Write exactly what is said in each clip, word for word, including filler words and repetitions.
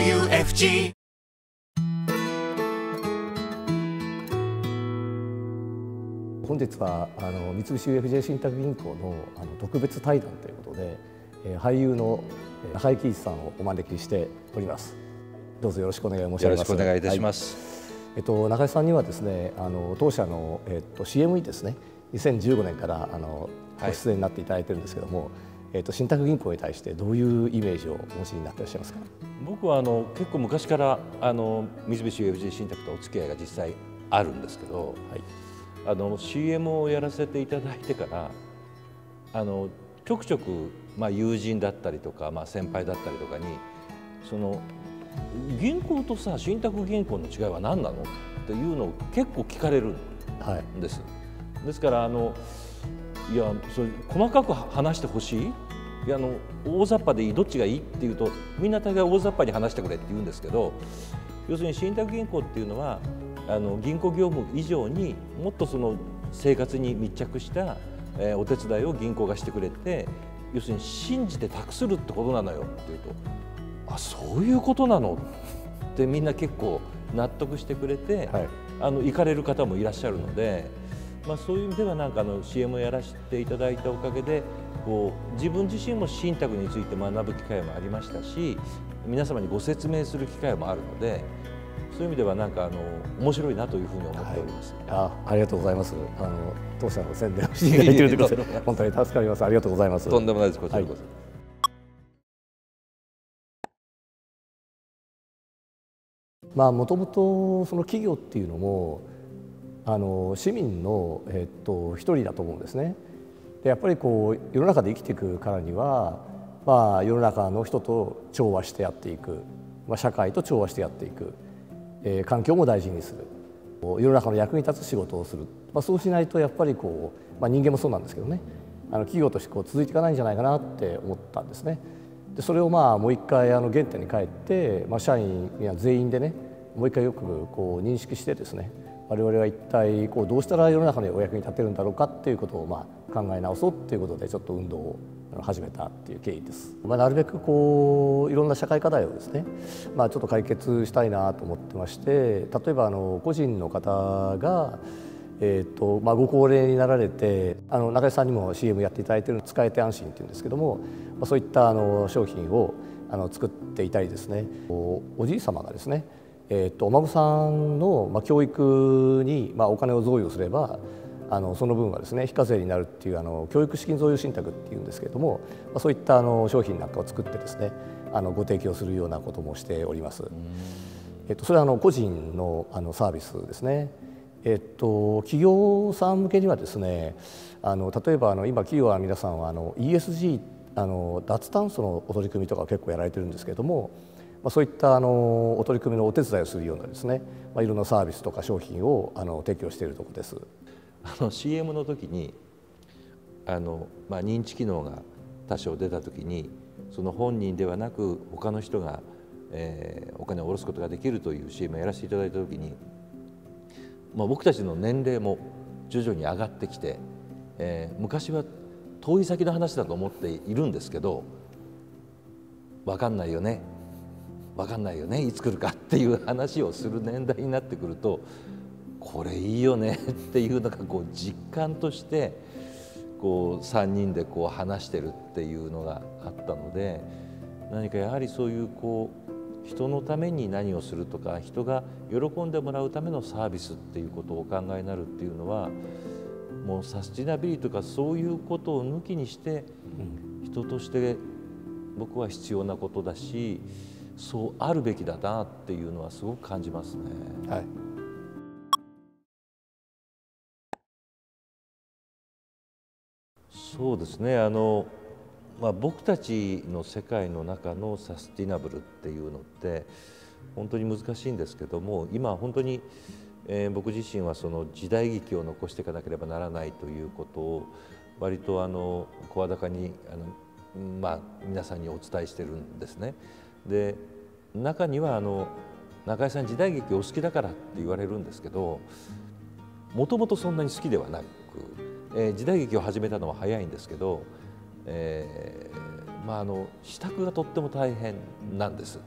ブイユーエフジー。 本日はあの三菱 ユーエフジェー 信託銀行のあの特別対談ということで、えー、俳優の中井貴一さんをお招きしております。どうぞよろしくお願い申し上げます。 よろしくお願いいたします。 はい、えっと、中井さんにはですね、あの当社の、えっと、シーエム にですねにせんじゅうごねんからあのご出演になっていただいているんですけども、はい、えっと、信託銀行に対してどういうイメージをお持ちになっていらっしゃいますか。 僕はあの結構昔からあの三菱 ユーエフジー 信託とお付き合いが実際あるんですけど、はい、あの シーエム をやらせていただいてからあのちょくちょく、まあ、友人だったりとか、まあ、先輩だったりとかにその銀行とさ信託銀行の違いは何なのっていうのを結構聞かれるんです。はい、ですからあのいやそれ細かく話してほしい、いやあの大雑把でいい、どっちがいいっていうとみんな大概大雑把に話してくれって言うんですけど、要するに信託銀行っていうのはあの銀行業務以上にもっとその生活に密着した、えー、お手伝いを銀行がしてくれて、要するに信じて託するってことなのよっていうと、あ、そういうことなのってみんな結構納得してくれて、はい、あの行かれる方もいらっしゃるので、まあ、そういう意味ではなんかあの シーエム をやらせていただいたおかげでこう自分自身も信託について学ぶ機会もありましたし、皆様にご説明する機会もあるので、そういう意味ではなんかあの面白いなというふうに思っております。 はい、あ、ありがとうございます。あの当社の宣伝をしていただいているということで本当に助かります。ありがとうございます。 とんでもないです。こちらこそ。はい、 まあもともとその企業っていうのもあの市民のえっと一人だと思うんですね。でやっぱりこう世の中で生きていくからには、まあ世の中の人と調和してやっていく、まあ社会と調和してやっていく。えー、環境も大事にする、世の中の役に立つ仕事をする、まあ、そうしないとやっぱりこう、まあ、人間もそうなんですけどね、あの企業としてこう続いていかないんじゃないかなって思ったんですね。でそれをまあもう一回あの原点に帰って、まあ、社員や全員でねもう一回よくこう認識してですね、我々は一体こうどうしたら世の中のお役に立てるんだろうかっていうことをまあ考え直そうっていうことでちょっと運動を始めたっていう経緯です。まあ、なるべくこういろんな社会課題をですね、まあ、ちょっと解決したいなと思ってまして、例えばあの個人の方が、えーとまあ、ご高齢になられて、あの中井さんにも シーエム やっていただいている使えて安心っていうんですけども、まあ、そういったあの商品をあの作っていたりですね、おじい様がですね、えーとお孫さんのまあ教育にまあお金を贈与すればあのその分はですね非課税になるっていうあの教育資金贈与信託っていうんですけれども、まあ、そういったあの商品なんかを作ってですねあのご提供するようなこともしております。えっと、それはあの個人のあのサービスですね。えっと、企業さん向けにはですね、あの例えばあの今企業は皆さんはあの イーエスジー あの脱炭素のお取り組みとか結構やられてるんですけれども、まあ、そういったあのお取り組みのお手伝いをするようなですね、まあ、いろんなサービスとか商品をあの提供しているところです。 あの シーエム の時にあの、まあ、認知機能が多少出た時にその本人ではなく他の人が、えー、お金を下ろすことができるという シーエム をやらせていただいた時に、まあ、僕たちの年齢も徐々に上がってきて、えー、昔は遠い先の話だと思っているんですけど、分かんないよね分かんないよねいつ来るかっていう話をする年代になってくると、これいいよねっていうのがこう実感としてこうさんにんでこう話してるっていうのがあったので、何かやはりそういうこう人のために何をするとか人が喜んでもらうためのサービスっていうことをお考えになるっていうのは、もうサスティナビリティとかそういうことを抜きにして人として僕は必要なことだし、そうあるべきだなっていうのはすごく感じますね。 はい、 そうですね、あの、まあ、僕たちの世界の中のサスティナブルっていうのって本当に難しいんですけども、今本当に、えー、僕自身はその時代劇を残していかなければならないということを割とあの声高にあの、まあ、皆さんにお伝えしてるんですね。で中にはあの中井さん時代劇お好きだからって言われるんですけど、もともとそんなに好きではなく、えー、時代劇を始めたのは早いんですけど、えーまあ、あの支度がとっても大変なんです。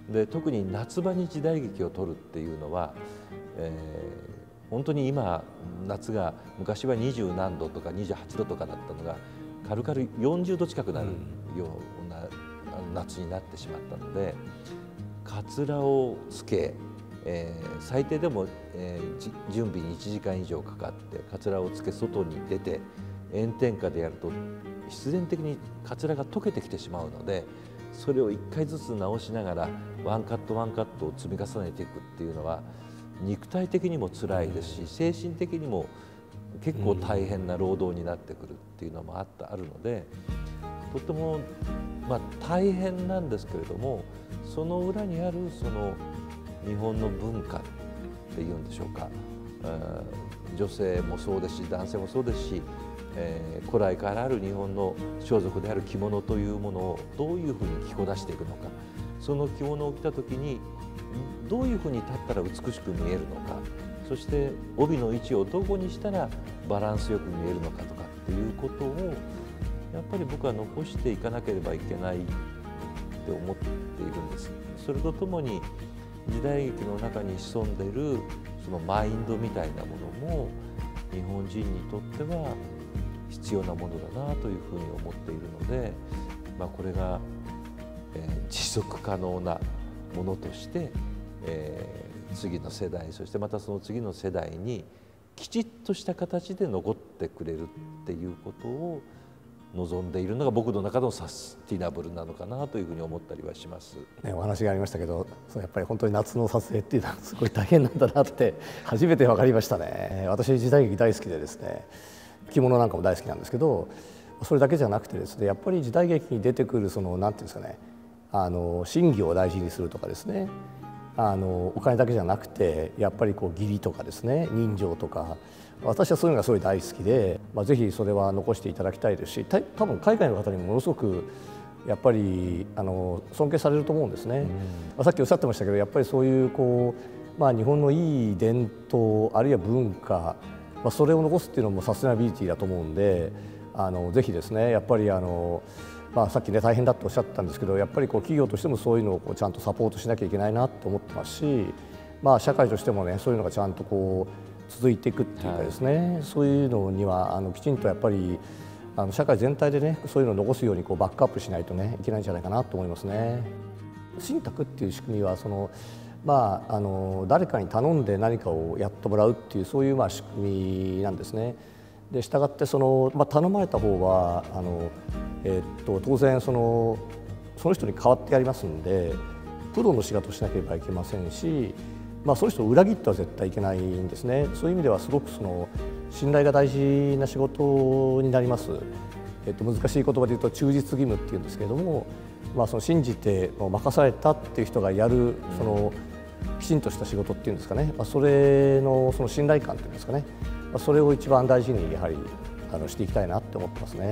で特に夏場に時代劇を撮るっていうのは、えー、本当に今夏が昔は二十何度とかにじゅうはちどとかだったのが軽々よんじゅうど近くなるような夏になってしまったので、かつらをつけ、えー、最低でも、えー、準備にいちじかん以上かかってかつらをつけ外に出て炎天下でやると必然的にかつらが溶けてきてしまうので、それをいっかいずつ直しながらワンカットワンカットを積み重ねていくっていうのは肉体的にも辛いですし、精神的にも結構大変な労働になってくるっていうのもあったあるので、とてもまあ大変なんですけれども、その裏にあるその日本の文化っていうんでしょうか、女性もそうですし男性もそうですし、えー、古来からある日本の装束である着物というものをどういうふうに着こなしていくのか、その着物を着た時にどういうふうに立ったら美しく見えるのか、そして帯の位置をどこにしたらバランスよく見えるのかとかっていうことをやっぱり僕は残していかなければいけないって思っているんです。それとともに時代劇の中に潜んでいるそのマインドみたいなものも日本人にとっては必要なものだなというふうに思っているので、まあ、これが、えー、持続可能なものとして、えー、次の世代、そしてまたその次の世代にきちっとした形で残ってくれるっていうことを望んでいるのが僕の中のサスティナブルなのかなというふうに思ったりはします、 ね、お話がありましたけど、やっぱり本当に夏の撮影っていうのはすごい大変なんだなって初めて分かりましたね。私時代劇大好きでですね、着物なんかも大好きなんですけど、それだけじゃなくてですね、やっぱり時代劇に出てくるそのなんていうんですかね、あの真偽を大事にするとかですね、あのお金だけじゃなくてやっぱりこう義理とかですね、人情とか、私はそういうのがすごい大好きで、まあ、ぜひそれは残していただきたいですし、た多分海外の方にもものすごくやっぱりあの尊敬されると思うんですね。まあ、さっきおっしゃってましたけど、やっぱりそういうこう、まあ、日本のいい伝統あるいは文化、まあ、それを残すっていうのもサステナビリティだと思うんで、あのぜひですね、やっぱりあの、まあ、さっきね大変だとおっしゃってたんですけど、やっぱりこう企業としてもそういうのをこうちゃんとサポートしなきゃいけないなと思ってますし、まあ、社会としてもねそういうのがちゃんとこう続いていくっていうかですね、はい、そういうのにはあのきちんとやっぱりあの社会全体でねそういうのを残すようにこうバックアップしないとねいけないんじゃないかなと思いますね。信託っていう仕組みはその、まあ、あの誰かに頼んで何かをやってもらうっていうそういうまあ仕組みなんですね。でしたがってその、まあ、頼まれた方はあの、えー、っと当然そのその人に代わってやりますんで、プロの仕事をしなければいけませんし、まあ、その人を裏切っては絶対いけないんですね。そういう意味ではすごくその信頼が大事な仕事になります。えっと、難しい言葉で言うと忠実義務っていうんですけれども、まあ、その信じて任されたっていう人がやるそのきちんとした仕事っていうんですかね、まあ、それのその信頼感っていうんですかね、まあ、それを一番大事にやはりあのしていきたいなって思ってますね。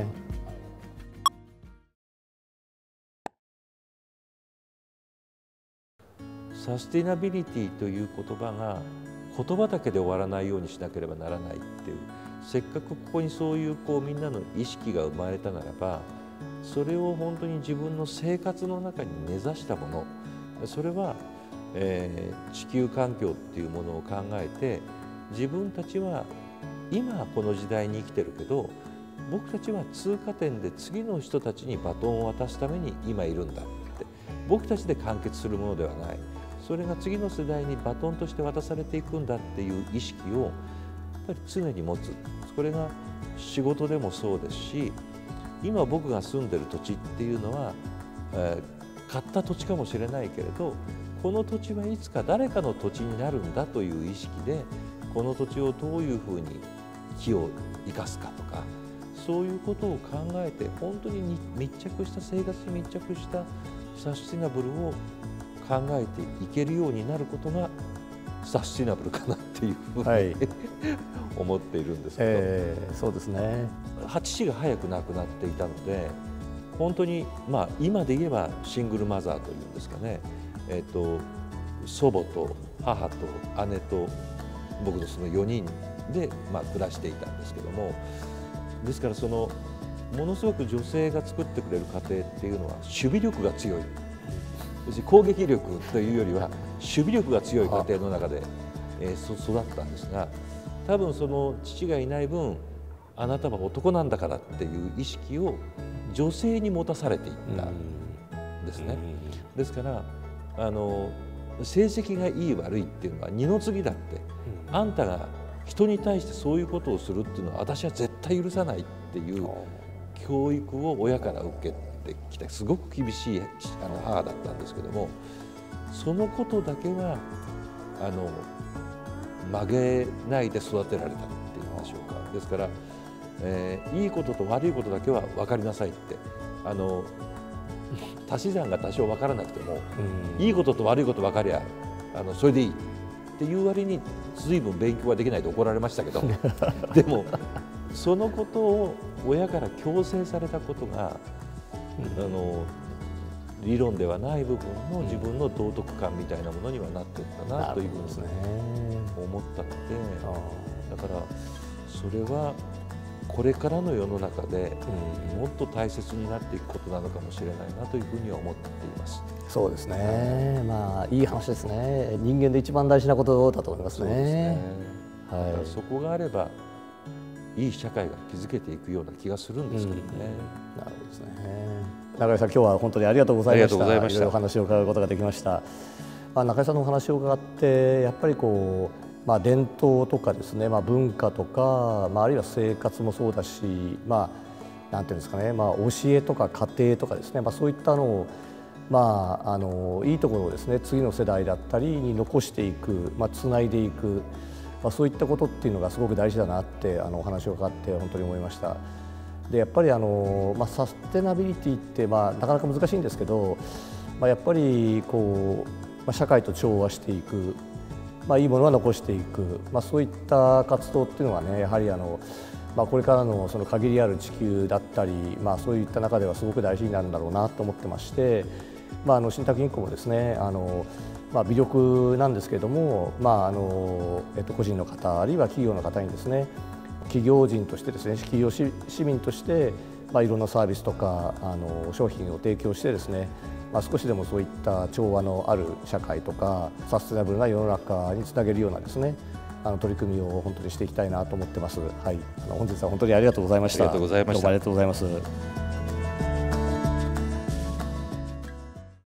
サスティナビリティという言葉が言葉だけで終わらないようにしなければならないっていう、せっかくここにそういうこうみんなの意識が生まれたならば、それを本当に自分の生活の中に根ざしたもの、それは、えー、地球環境っていうものを考えて、自分たちは今この時代に生きてるけど、僕たちは通過点で次の人たちにバトンを渡すために今いるんだって、僕たちで完結するものではない、それが次の世代にバトンとして渡されていくんだっていう意識をやっぱり常に持つ。これが仕事でもそうですし、今僕が住んでる土地っていうのは、えー、買った土地かもしれないけれど、この土地はいつか誰かの土地になるんだという意識で、この土地をどういうふうに木を生かすかとか、そういうことを考えて本当に密着した生活に密着したサスティナブルを考えていけるようになることがサスティナブルかなっていうふうに、はい、思っているんですけど、 えー、そうですね。 父が早く亡くなっていたので、本当に、まあ、今で言えばシングルマザーというんですかね、えーと、祖母と母と姉と僕のそのよにんで、まあ、暮らしていたんですけども、ですからそのものすごく女性が作ってくれる家庭っていうのは守備力が強い。 別に攻撃力というよりは守備力が強い家庭の中で、えー、そ育ったんですが、多分その父がいない分あなたは男なんだからっていう意識を女性に持たされていったんですね。ですからあの成績がいい悪いっていうのは二の次だって、あんたが人に対してそういうことをするっていうのは私は絶対許さないっていう教育を親から受けてきて、すごく厳しいあの母だったんですけども、そのことだけはあの曲げないで育てられたっていうんでしょうか。ですから、えー、いいことと悪いことだけは分かりなさいって、あの足し算が多少分からなくても、いいことと悪いこと分かりゃあのそれでいいっていう割に随分勉強はできないと怒られましたけどでもそのことを親から強制されたことが、うん、あの理論ではない部分の自分の道徳感みたいなものにはなっていったなというふうに思ったので、だからそれはこれからの世の中でもっと大切になっていくことなのかもしれないなというふうには思っています。 そうですね、まあいい話ですね。人間で一番大事なことだと思いますね。 そうですね、はい、だからそこがあればいい社会が築けていくような気がするんですけどね。 うん、なるほどですね。中井さん、今日は本当にありがとうございました。いろいろお話を伺うことができました。まあ、中井さんのお話を伺ってやっぱりこう、まあ、伝統とかですね、まあ、文化とか、まあ、あるいは生活もそうだし、まあ、なんていうんですかね、まあ、教えとか家庭とかですね、まあ、そういったのを、まあ、あのいいところをですね次の世代だったりに残していく、まあ、つないでいく、まあ、そういったことっていうのがすごく大事だなってあのお話を伺って本当に思いました。でやっぱりあの、まあ、サステナビリティって、まあ、なかなか難しいんですけど、まあ、やっぱりこう、まあ、社会と調和していく、まあ、いいものは残していく、まあ、そういった活動っていうのはねやはりあの、まあ、これからのその限りある地球だったり、まあ、そういった中ではすごく大事になるんだろうなと思ってまして、まあ、あの信託銀行もですねあの、まあ、微力なんですけれども、まああのえっと、個人の方あるいは企業の方にですね企業人としてですね企業市民として、まあ、いろんなサービスとかあの商品を提供してですね、まあ、少しでもそういった調和のある社会とかサステナブルな世の中につなげるようなですねあの取り組みを本当にしていきたいなと思ってます。はい、あの本日は本当にありがとうございました。 ありがとうございました。 どうもありがとうございます。